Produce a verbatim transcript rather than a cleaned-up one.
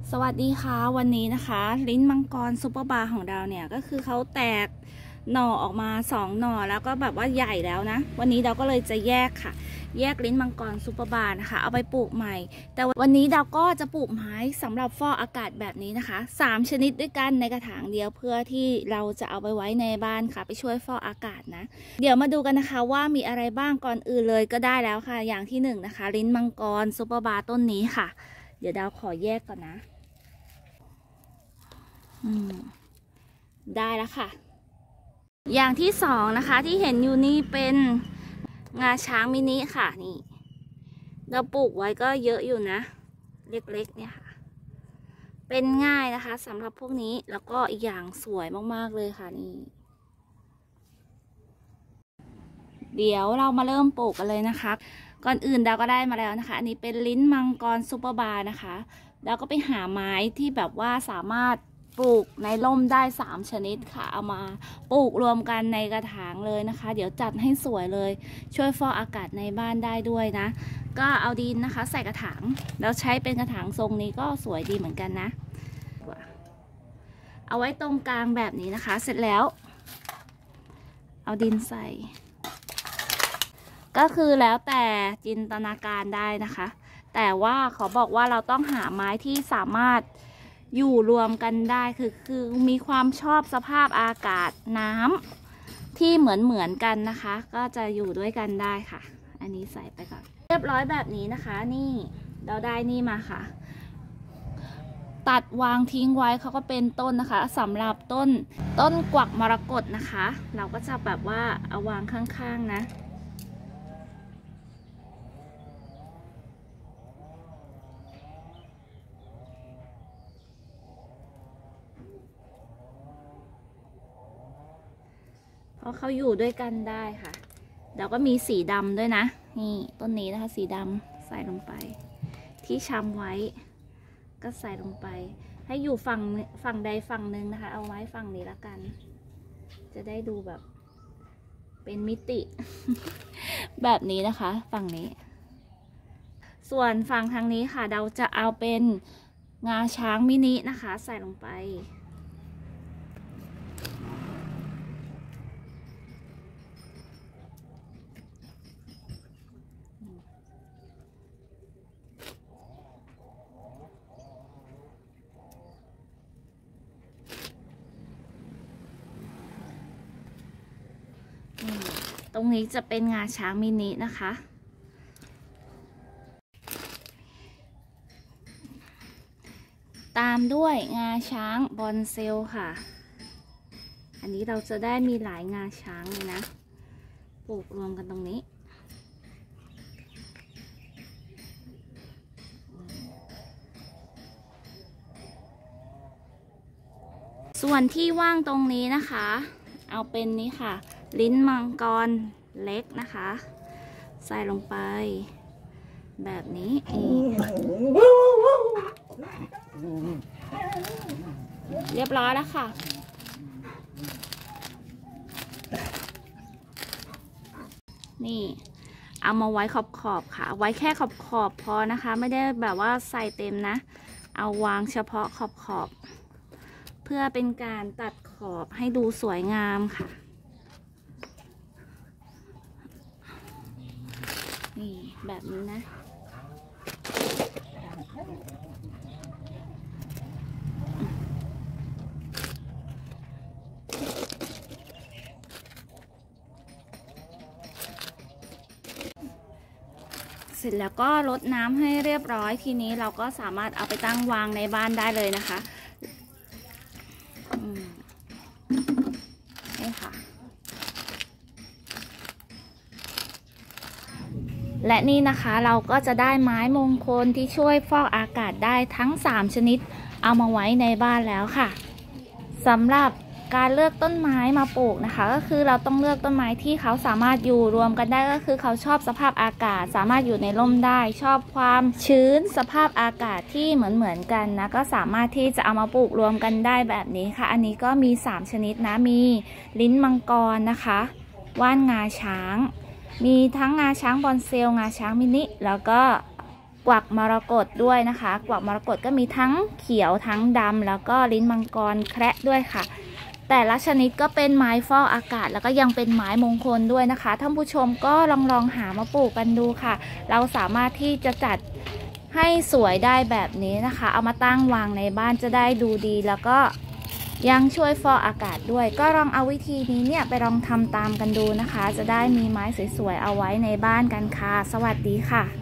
สวัสดีค่ะวันนี้นะคะลิ้นมังกรซุปเปอร์บาร์ของเราเนี่ยก็คือเขาแตกหน่อออกมาสองหน่อแล้วก็แบบว่าใหญ่แล้วนะวันนี้เราก็เลยจะแยกค่ะแยกลิ้นมังกรซุปเปอร์บาร์นะคะเอาไปปลูกใหม่แต่วันนี้เราก็จะปลูกไม้สำหรับฟอกอากาศแบบนี้นะคะสามชนิดด้วยกันในกระถางเดียวเพื่อที่เราจะเอาไปไว้ในบ้านค่ะไปช่วยฟอกอากาศนะเดี๋ยวมาดูกันนะคะว่ามีอะไรบ้างก่อนอื่นเลยก็ได้แล้วค่ะอย่างที่หนึ่งนะคะลิ้นมังกรซุปเปอร์บาร์ต้นนี้ค่ะเดี๋ยวเราขอแยกก่อนนะอืมได้แล้วค่ะอย่างที่สองนะคะที่เห็นอยู่นี่เป็นงาช้างมินิค่ะนี่เราปลูกไว้ก็เยอะอยู่นะเล็กๆเนี่ยค่ะเป็นง่ายนะคะสำหรับพวกนี้แล้วก็อีกอย่างสวยมากๆเลยค่ะนี่เดี๋ยวเรามาเริ่มปลูกกันเลยนะคะก่อนอื่นเราก็ได้มาแล้วนะคะอันนี้เป็นลิ้นมังกรซุปเปอร์บาร์นะคะเราก็ไปหาไม้ที่แบบว่าสามารถปลูกในร่มได้สามชนิดค่ะเอามาปลูกรวมกันในกระถางเลยนะคะเดี๋ยวจัดให้สวยเลยช่วยฟอกอากาศในบ้านได้ด้วยนะก็เอาดินนะคะใส่กระถางแล้วใช้เป็นกระถางทรงนี้ก็สวยดีเหมือนกันนะเอาไว้ตรงกลางแบบนี้นะคะเสร็จแล้วเอาดินใส่ก็คือแล้วแต่จินตนาการได้นะคะแต่ว่าขอบอกว่าเราต้องหาไม้ที่สามารถอยู่รวมกันได้คือคือมีความชอบสภาพอากาศน้ำที่เหมือนเหมือนกันนะคะก็จะอยู่ด้วยกันได้ค่ะอันนี้ใส่ไปก่อนเรียบร้อยแบบนี้นะคะนี่เราได้นี่มาค่ะตัดวางทิ้งไว้เขาก็เป็นต้นนะคะสำหรับต้นต้นกวักมรกตนะคะเราก็จะแบบว่าเอาวางข้างๆนะเพราะเขาอยู่ด้วยกันได้ค่ะแล้วก็มีสีดำด้วยนะนี่ต้นนี้นะคะสีดำใส่ลงไปที่ชำไว้ก็ใส่ลงไปให้อยู่ฝั่งฝั่งใดฝั่งหนึ่งนะคะเอาไว้ฝั่งนี้ละกันจะได้ดูแบบเป็นมิติ แบบนี้นะคะฝั่งนี้ส่วนฝั่งทางนี้ค่ะเราจะเอาเป็นงาช้างมินินะคะใส่ลงไปตรงนี้จะเป็นงาช้างมินินะคะตามด้วยงาช้างบอนเซลค่ะอันนี้เราจะได้มีหลายงาช้างเลยนะปลูกรวมกันตรงนี้ส่วนที่ว่างตรงนี้นะคะเอาเป็นนี้ค่ะลิ้นมังกรเล็กนะคะใส่ลงไปแบบนี้เรียบร้อยแล้วค่ะนี่เอามาไว้ขอบขอบค่ะไว้แค่ขอบขอบพอนะคะไม่ได้แบบว่าใส่เต็มนะเอาวางเฉพาะขอบขอบเพื่อเป็นการตัดขอบให้ดูสวยงามค่ะนี่แบบนี้นะเสร็จแล้วก็รดน้ำให้เรียบร้อยทีนี้เราก็สามารถเอาไปตั้งวางในบ้านได้เลยนะคะนี่ค่ะและนี่นะคะเราก็จะได้ไม้มงคลที่ช่วยฟอกอากาศได้ทั้งสามชนิดเอามาไว้ในบ้านแล้วค่ะสำหรับการเลือกต้นไม้มาปลูกนะคะก็คือเราต้องเลือกต้นไม้ที่เขาสามารถอยู่รวมกันได้ก็คือเขาชอบสภาพอากาศสามารถอยู่ในร่มได้ชอบความชื้นสภาพอากาศที่เหมือนเหมือนกันนะก็สามารถที่จะเอามาปลูกรวมกันได้แบบนี้ค่ะอันนี้ก็มีสามชนิดนะมีลิ้นมังกรนะคะว่านงาช้างมีทั้งงาช้างบอนเซลงาช้างมินิแล้วก็ กกวักมรกตด้วยนะคะกวักมรกตก็มีทั้งเขียวทั้งดำแล้วก็ลิ้นมังกรแคระด้วยค่ะแต่ละชนิดก็เป็นไม้ฟอกอากาศแล้วก็ยังเป็นไม้มงคลด้วยนะคะท่านผู้ชมก็ลองลองหามาปลูกกันดูค่ะเราสามารถที่จะจัดให้สวยได้แบบนี้นะคะเอามาตั้งวางในบ้านจะได้ดูดีแล้วก็ยังช่วยฟอกอากาศด้วยก็ลองเอาวิธีนี้เนี่ยไปลองทำตามกันดูนะคะจะได้มีไม้สวยๆเอาไว้ในบ้านกันค่ะสวัสดีค่ะ